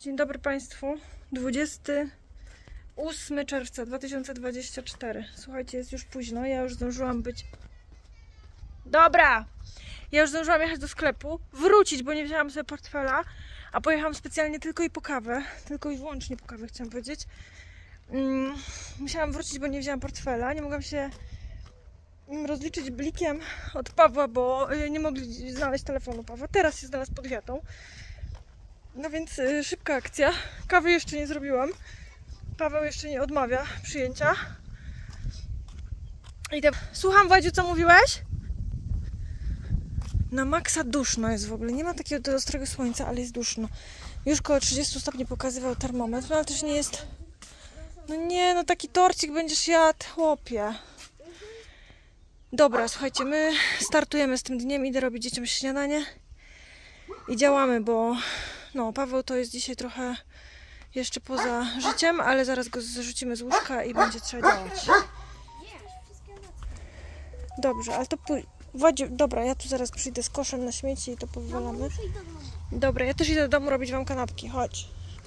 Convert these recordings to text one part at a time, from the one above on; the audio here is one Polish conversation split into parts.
Dzień dobry Państwu. 28 czerwca 2024. Słuchajcie, jest już późno. Ja już zdążyłam być... Dobra! Ja już zdążyłam jechać do sklepu, wrócić, bo nie wzięłam sobie portfela, a pojechałam specjalnie tylko i po kawę. Tylko i wyłącznie po kawę, chciałam powiedzieć. Musiałam wrócić, bo nie wzięłam portfela. Nie mogłam się rozliczyć blikiem od Pawła, bo nie mogli znaleźć telefonu Pawła. Teraz się znalazł pod wiatą. No więc szybka akcja. Kawy jeszcze nie zrobiłam. Paweł jeszcze nie odmawia przyjęcia. Idę. Słucham, Wadziu, co mówiłeś? Na maksa duszno jest w ogóle. Nie ma takiego ostrego słońca, ale jest duszno. Już koło 30 stopni pokazywał termometr, no ale też nie jest... No nie, no taki torcik będziesz jadł, chłopie. Dobra, słuchajcie, my startujemy z tym dniem. Idę robić dzieciom śniadanie. I działamy, bo... No, Paweł to jest dzisiaj trochę jeszcze poza życiem, ale zaraz go zrzucimy z łóżka i będzie trzeba działać. Dobrze, ale to Wadziu, dobra, ja tu zaraz przyjdę z koszem na śmieci i to powywalamy. Dobra, ja też idę do domu robić wam kanapki, chodź.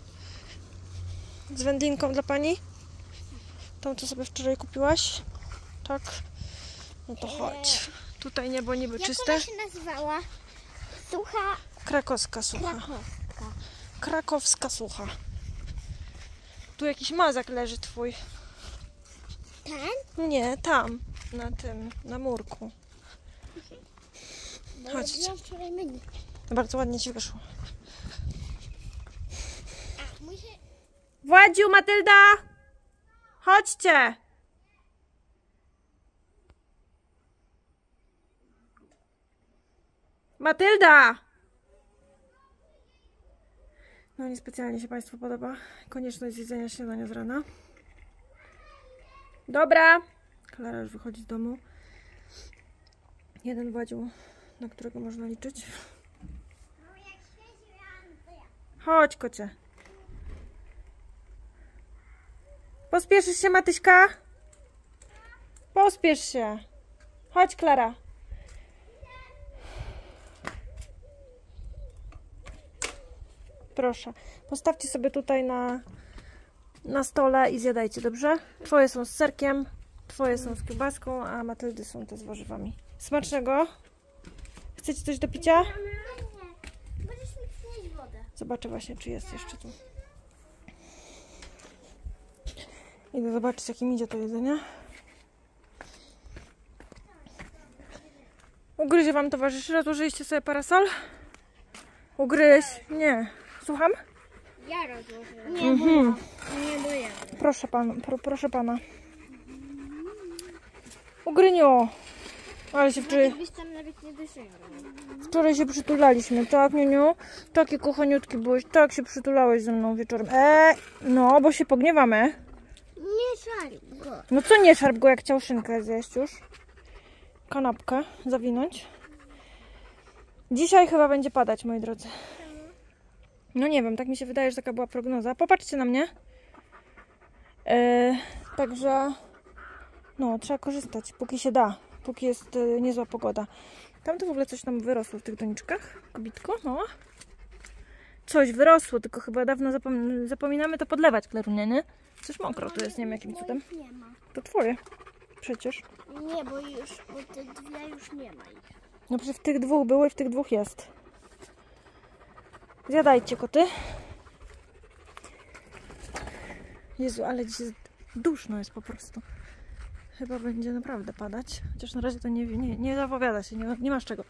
Z wędlinką dla pani? Tą, co sobie wczoraj kupiłaś? Tak? No to chodź. Tutaj niebo niby czyste. Jak ona się nazywała? Sucha... Krakowska sucha. Krakowska. Krakowska sucha. Tu jakiś mazak leży twój. Ten? Nie, tam. Na tym, na murku. Bo Chodźcie. robiłam wczoraj menu. Bardzo ładnie ci wyszło. A, muszę... Władziu, Matylda! Chodźcie! Matylda! No niespecjalnie się Państwu podoba konieczność jedzenia śniadania z rana. Dobra! Klara już wychodzi z domu. Jeden Władziu, na którego można liczyć. Chodź, kocie. Pospieszysz się, Matyśka? Pospiesz się. Chodź, Klara. Proszę. Postawcie sobie tutaj na stole i zjadajcie, dobrze? Twoje są z serkiem, twoje są z kiełbaską, a Matyldy są te z warzywami. Smacznego. Chcecie coś do picia? Nie. Możesz mi przynieść wodę. Zobaczę właśnie, czy jest jeszcze tu. Idę zobaczyć, jakim idzie to jedzenie. Ugryzie wam towarzyszy? Rozłożyliście sobie parasol? Ugryź? Nie. Słucham? Ja rozłożyłam. Nie, bo ja. Proszę pana, proszę pana. Ugryniu! Ale się Byś tam nawet nie dosięgnął. wczoraj się przytulaliśmy, tak, Niuniu? Taki kochaniutki byłeś, tak się przytulałeś ze mną wieczorem. No, bo się pogniewamy. Nie szarp go. No co nie szarp go, jak chciał szynkę zjeść już? Kanapkę zawinąć. Dzisiaj chyba będzie padać, moi drodzy. No nie wiem, tak mi się wydaje, że taka była prognoza. Popatrzcie na mnie. Także no, trzeba korzystać, póki się da. Póki jest niezła pogoda. Tam to w ogóle coś tam wyrosło w tych doniczkach. Kobitko, no. Coś wyrosło, tylko chyba dawno zapominamy to podlewać, Klarunie, nie? Coś mokro tu jest, nie wiem jakim cudem. Nie ma. To twoje. Przecież. Nie, bo te dwie już nie ma ich. No przecież w tych dwóch było i w tych dwóch jest. Zjadajcie, koty. Jezu, ale dzisiaj duszno jest po prostu. Chyba będzie naprawdę padać. Chociaż na razie to nie zapowiada się, nie masz czego.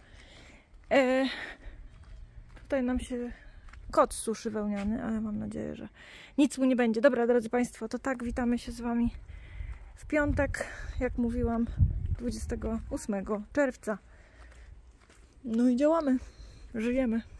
Tutaj nam się kot suszy wełniany, ale mam nadzieję, że nic mu nie będzie. Dobra, drodzy Państwo, to tak, witamy się z Wami w piątek, jak mówiłam, 28 czerwca. No i działamy, żyjemy.